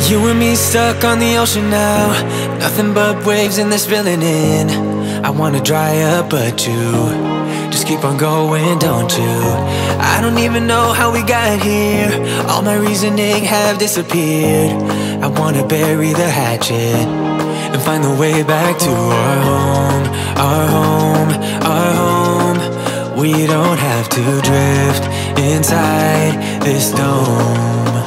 You and me stuck on the ocean now, nothing but waves in this filling in. I wanna dry up but you just keep on going, don't you? I don't even know how we got here, all my reasoning have disappeared. I wanna bury the hatchet and find the way back to our home, our home, our home. We don't have to drift inside this dome.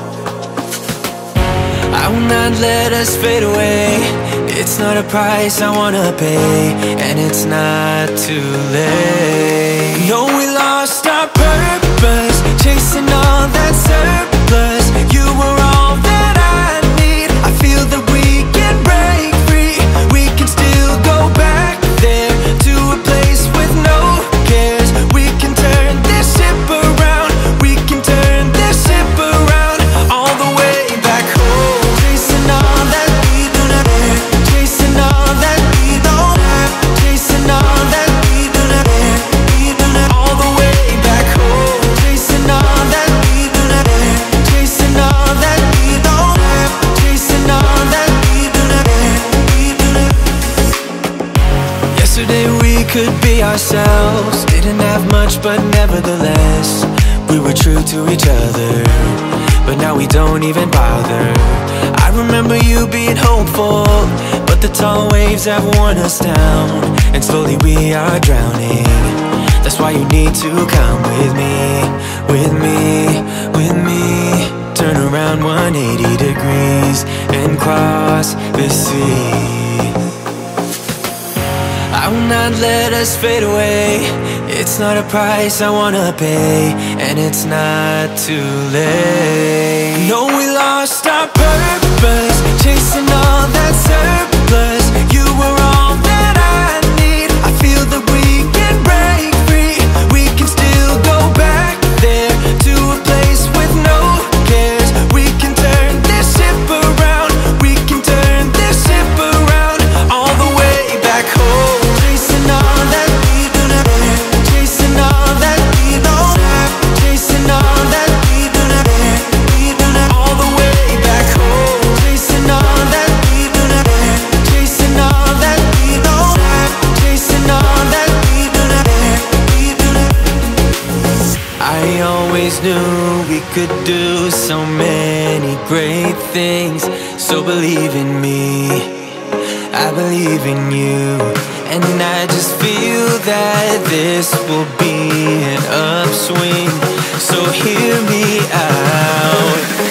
I will not let us fade away. It's not a price I wanna pay, and it's not too late. No, we lost our purpose, chasing all that surplus. You were all that I need. I feel that we can break free. We can still go back there to a place with no cares. We can turn this ship around. We can turn this ship around all the way back home. Chasing all that we don't have, chasing all that we don't have, chasing all that we don't have, all the way back home. Chasing all that we don't have, chasing all that we don't have, chasing all that we don't have. Yesterday we could be ourselves, didn't have much but nevertheless we were true to each other. But now we don't even bother. I remember you being hopeful, but the tall waves have worn us down, and slowly we are drowning. That's why you need to come with me, with me, with me. Turn around 180 degrees and cross the sea. I will not let us fade away. It's not a price I wanna pay, and it's not too late. No, we lost our purpose, chasing all that surplus. You were all that I need. I feel that we can break free. We can still go back there to a place with no cares. We can turn this ship around. We can turn this ship around all the way back home. Chasing all that we don't have, chasing all that we don't have, chasing all that we don't have, all the way back home. Chasing all that we don't have, chasing all that we don't have, chasing all that we don't have. I always knew we could do so many great things, so believe in me, I believe in you. And I just feel that this will be an upswing, so hear me out.